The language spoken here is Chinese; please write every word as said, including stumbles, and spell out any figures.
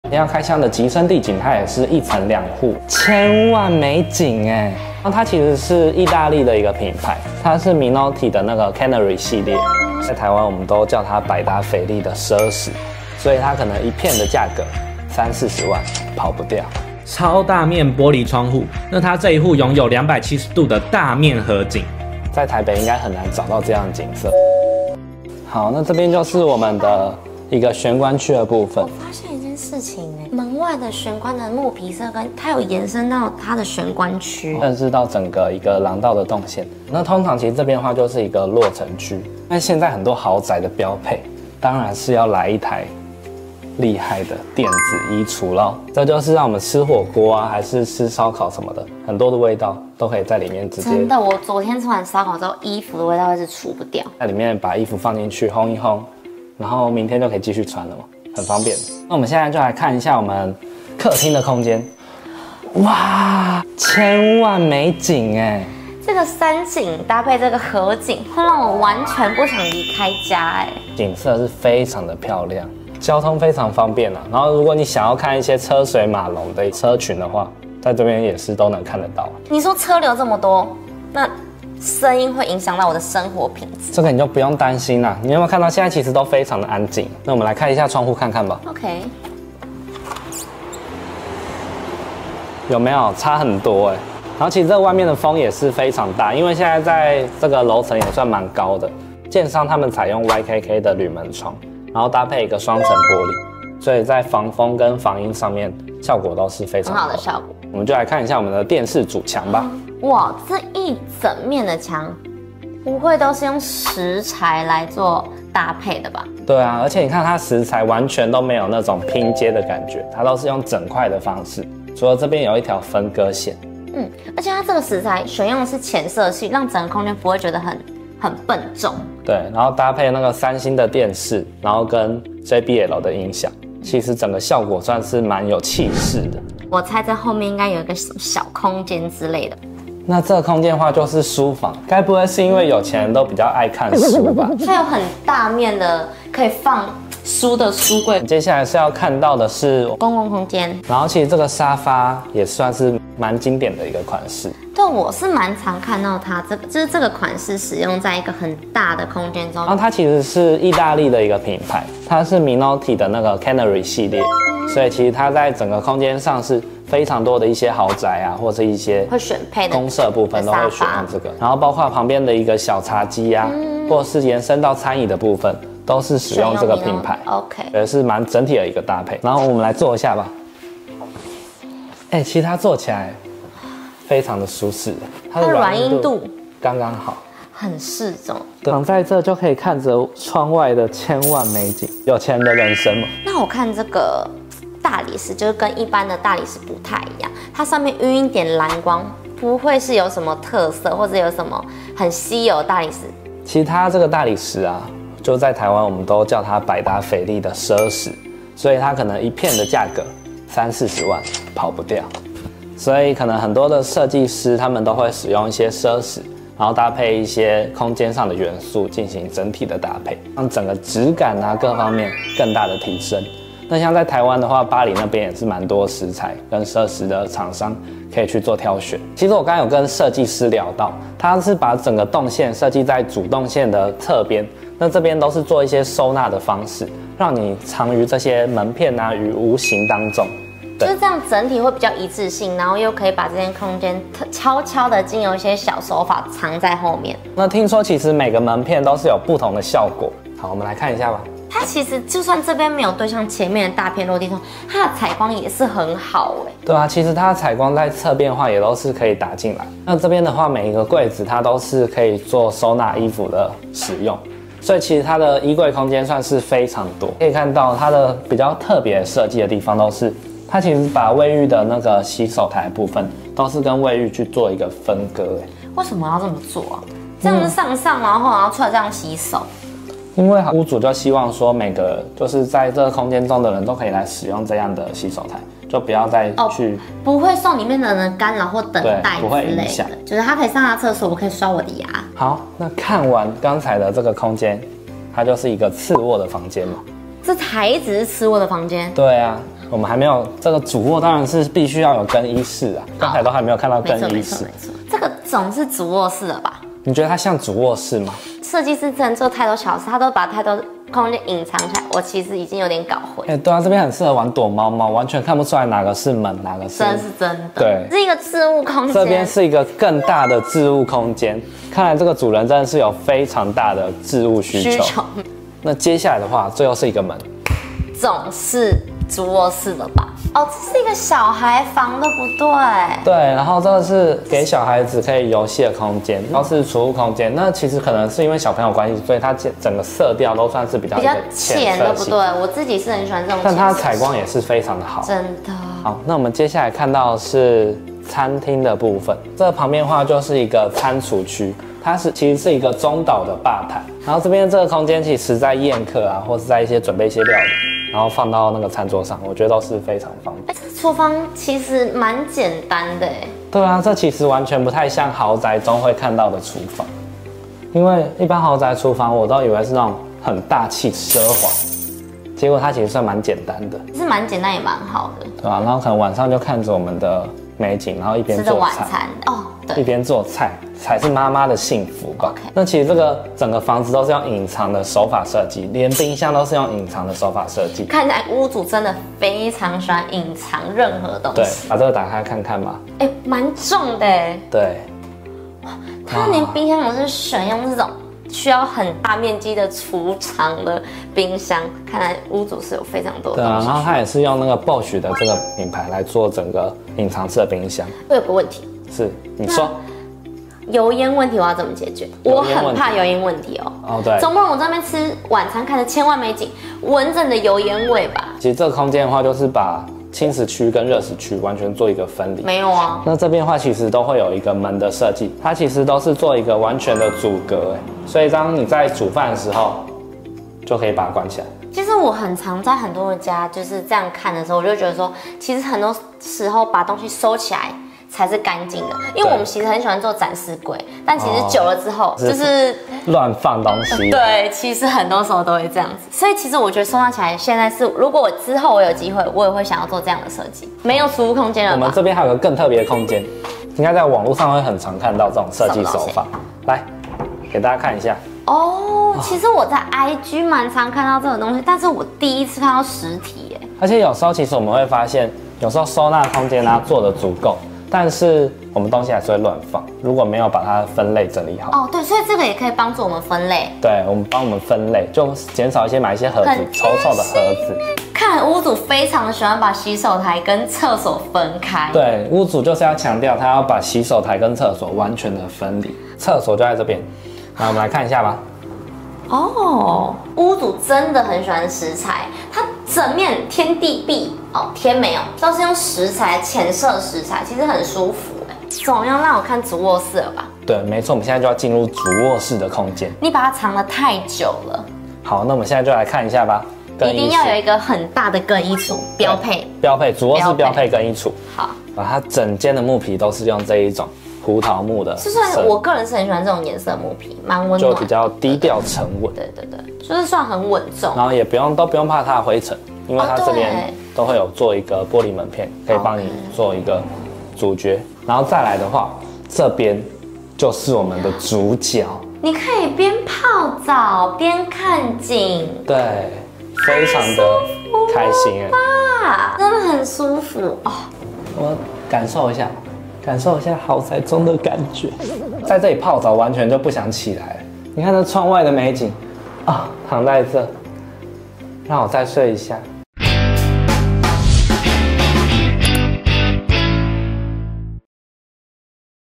要开箱的吉生地景，它也是一层两户，千万美景哎。那它其实是意大利的一个品牌，它是 Minotti 的那个 Canary 系列，在台湾我们都叫它百达翡丽的奢侈，所以它可能一片的价格三四十万跑不掉。 超大面玻璃窗户，那它这一户拥有两百七十度的大面河景， 在台北应该很难找到这样的景色。好，那这边就是我们的一个玄关区的部分。 我发现一件事情哎，门外的玄关的木皮色跟它有延伸到它的玄关区， 认识到整个一个廊道的动线。那通常其实这边的话就是一个落成区。那现在很多豪宅的标配，当然是要来一台厉害的电子衣橱咯。这就是让我们吃火锅啊，还是吃烧烤什么的，很多的味道都可以在里面直接。 真的，我昨天吃完烧烤之后，衣服的味道会是除不掉。 在里面把衣服放进去烘一烘，然后明天就可以继续穿了嘛，很方便。那我们现在就来看一下我们客厅的空间。哇，千万美景哎！ 这个山景搭配这个河景，会让我完全不想离开家哎。 景色是非常的漂亮，交通非常方便啊。然后如果你想要看一些车水马龙的车群的话，在这边也是都能看得到。 你说车流这么多，那声音会影响到我的生活品质？ 这个你就不用担心啦。你有没有看到现在其实都非常的安静？那我们来看一下窗户看看吧。 OK。 有没有差很多哎？然后其实这外面的风也是非常大，因为现在在这个楼层也算蛮高的。建商他们采用 Y K K 的铝门窗，然后搭配一个双层玻璃，所以在防风跟防音上面效果都是非常好很好的效果。 我们就来看一下我们的电视主墙吧。 哇，这一整面的墙，不会都是用石材来做搭配的吧？ 对啊，而且你看它石材完全都没有那种拼接的感觉，它都是用整块的方式。除了这边有一条分割线， 嗯，而且它这个石材选用的是浅色系，让整个空间不会觉得很很笨重。 对，然后搭配那个三星的电视，然后跟 J B L 的音响，其实整个效果算是蛮有气势的。 我猜在后面应该有一个什么小空间之类的。 那这个空间的话就是书房，该不会是因为有钱人都比较爱看书吧？ 它有很大面的可以放书的书柜。 接下来是要看到的是公共空间， 然后其实这个沙发也算是蛮经典的一个款式。 对，我是蛮常看到它这个，就是这个款式使用在一个很大的空间中。 然后它其实是意大利的一个品牌，它是 Minotti 的那个 Canary 系列，所以其实它在整个空间上是非常多的一些豪宅啊，或者一些会选配的公设部分都会选用这个，然后包括旁边的一个小茶几啊，嗯、或者是延伸到餐椅的部分，都是使用这个品牌。 OK， 也是蛮整体的一个搭配。然后我们来坐一下吧。哎、欸，其实它坐起来非常的舒适，它的软硬度刚刚好， 很适中。 躺在这就可以看着窗外的千万美景，有钱人的人生嘛。 那我看这个大理石就是跟一般的大理石不太一样，它上面晕一点蓝光，不会是有什么特色或者有什么很稀有的大理石？ 其实它这个大理石啊，就在台湾我们都叫它百达翡丽的奢侈，所以它可能一片的价格三四十万跑不掉。所以可能很多的设计师他们都会使用一些奢侈，然后搭配一些空间上的元素进行整体的搭配，让整个质感啊各方面更大的提升。那像在台湾的话，巴黎那边也是蛮多食材跟设施的厂商可以去做挑选。其实我刚刚有跟设计师聊到，他是把整个动线设计在主动线的侧边，那这边都是做一些收纳的方式，让你藏于这些门片啊与无形当中。 就是这样，整体会比较一致性，然后又可以把这间空间悄悄的经由一些小手法藏在后面。 那听说其实每个门片都是有不同的效果。好，我们来看一下吧。 它其实就算这边没有对向前面的大片落地窗，它的采光也是很好哎。 对啊，其实它的采光在侧边的话也都是可以打进来。那这边的话，每一个柜子它都是可以做收纳衣服的使用，所以其实它的衣柜空间算是非常多。可以看到它的比较特别设计的地方都是，它其实把卫浴的那个洗手台的部分都是跟卫浴去做一个分割哎。 为什么要这么做啊？这样子上上然后然后出来这样洗手。 因为屋主就希望说，每个就是在这个空间中的人都可以来使用这样的洗手台，就不要再去、哦、 不会受里面的人干扰或等待之不会类的， 影响。 就是他可以上他厕所，我可以刷我的牙。 好，那看完刚才的这个空间，它就是一个次卧的房间嘛。 这才只是次卧的房间。 对啊， 我们还没有这个主卧，当然是必须要有更衣室啊。刚才都还没有看到更衣室。 没错没错，这个总是主卧室了吧？ 你觉得它像主卧室吗？ 设计师真的做太多小事，他都把太多空间隐藏起来，我其实已经有点搞混。 哎、欸，对啊，这边很适合玩躲猫猫，完全看不出来哪个是门，哪个是。 真是真的。 对， 是一个置物空间。 这边是一个更大的置物空间，看来这个主人真的是有非常大的置物需求。需求那接下来的话，最后是一个门， 总是主卧室了吧？哦，这是一个小孩房的，不对？ 对，然后这个是给小孩子可以游戏的空间，然后是储物空间。那其实可能是因为小朋友关系，所以它整个色调都算是比较比较浅的，不对？我自己是很喜欢这种， 但它采光也是非常的好， 真的。 好，那我们接下来看到的是餐厅的部分，这个旁边的话就是一个餐厨区。它是其实是一个中岛的吧台，然后这边这个空间其实在宴客啊，或是在一些准备一些料理，然后放到那个餐桌上，我觉得都是非常方便。 哎，这厨房其实蛮简单的哎。 对啊，这其实完全不太像豪宅中会看到的厨房，因为一般豪宅厨房我都以为是那种很大气奢华，结果它其实算蛮简单的。 是蛮简单也蛮好的。 对啊，然后可能晚上就看着我们的美景，然后一边做菜。吃晚餐哦，对， 一边做菜才是妈妈的幸福吧。 Okay. 那其实这个整个房子都是用隐藏的手法设计，连冰箱都是用隐藏的手法设计。 看起来屋主真的非常喜欢隐藏任何东西。 对，把这个打开看看嘛。 哎、欸，蛮重的哎。 对。 他连冰箱都是选用这种需要很大面积的储藏的冰箱，看来屋主是有非常多的东西。对啊， 然后他也是用那个 Bosch 的这个品牌来做整个隐藏式的冰箱。 我有个问题。 是，你说。 油烟问题我要怎么解决？我很怕油烟问题哦。 哦，对。 总不能我在那边吃晚餐看着千万美景，闻着你的油烟味吧？ 其实这个空间的话，就是把轻食区跟热食区完全做一个分离。 没有啊。 那这边的话，其实都会有一个门的设计，它其实都是做一个完全的阻隔，所以当你在煮饭的时候，就可以把它关起来。 其实我很常在很多人家就是这样看的时候，我就觉得说，其实很多时候把东西收起来才是干净的，因为我们其实很喜欢做展示柜，但其实久了之后、哦、就是乱放东西。 对，其实很多时候都会这样子，所以其实我觉得收纳起来，现在是如果我之后我有机会，我也会想要做这样的设计。没有储物空间了吧？ 我们这边还有个更特别的空间，应该在网络上会很常看到这种设计手法。来，给大家看一下。 哦，其实我在 I G 蛮常看到这种东西，但是我第一次看到实体耶。 而且有时候其实我们会发现，有时候收纳空间啊做的足够。但是我们东西还是会乱放，如果没有把它分类整理好。 哦，对，所以这个也可以帮助我们分类。 对，我们帮我们分类，就减少一些买一些盒子丑丑的盒子。 看屋主非常喜欢把洗手台跟厕所分开。 对，屋主就是要强调他要把洗手台跟厕所完全的分离，厕所就在这边。那我们来看一下吧。 哦，屋主真的很喜欢石材，它整面天地壁哦，天没有，都是用石材浅色石材，其实很舒服哎。总要让我看主卧室了吧？对， 没错，我们现在就要进入主卧室的空间。 你把它藏得太久了。 好，那我们现在就来看一下吧。 一定要有一个很大的更衣橱，标配。 标配，主卧室标配更衣橱。 好， 把它整间的木皮都是用这一种胡桃木的， 就算我个人是很喜欢这种颜色木皮，蛮温暖， 就比较低调沉稳。 对对对，就是算很稳重， 然后也不用都不用怕它的灰尘，因为它这边都会有做一个玻璃门片，可以帮你做一个主角。然后再来的话，这边就是我们的主角， 你可以边泡澡边看景， 对，非常的开心哎，真的很舒服哦。 我感受一下。感受一下豪宅中的感觉，在这里泡澡完全就不想起来了。你看这窗外的美景啊，躺在这，让我再睡一下。